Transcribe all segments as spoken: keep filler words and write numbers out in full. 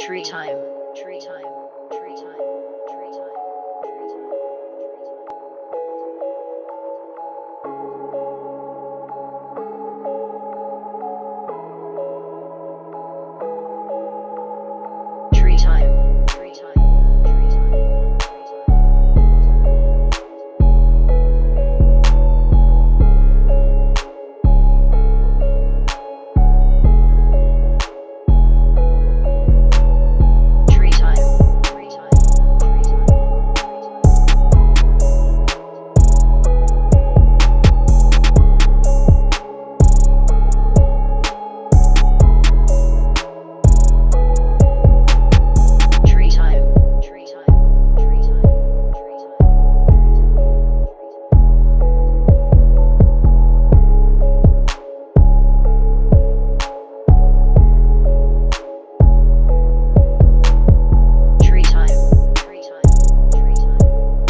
Tree time. Tree time. Tree time. Tree time. Tree time. Tree time. Tree time. Tree time. Tree time. Tree Tree time. Tree time. Tree time. Tree Tree time. Tree time. Tree time.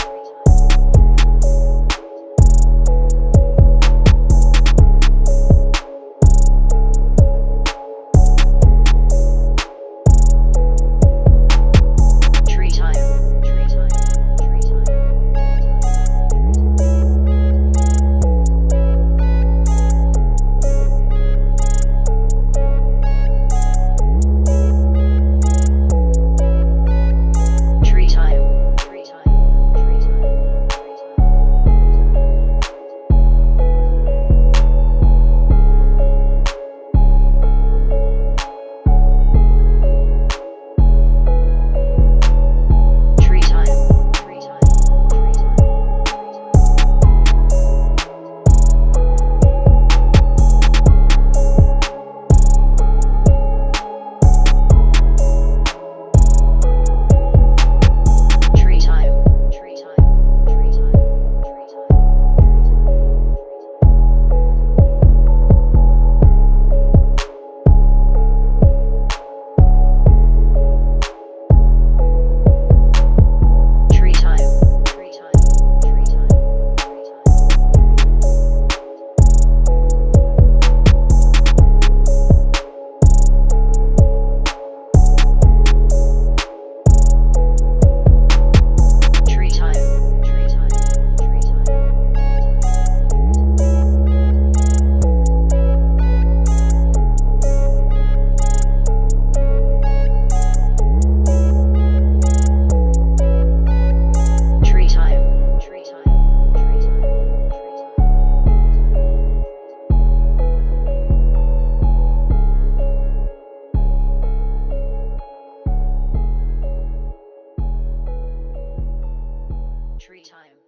Tree time. Tree time. Tree time. Tree time. Tree time. Tree time. Tree time. Tree time. Tree Tree time. Tree time. Tree time. Tree Tree time. Tree time. Tree time. Tree time. Tree time. Tree time. Tree time. Tree time. Tree time. Tree time.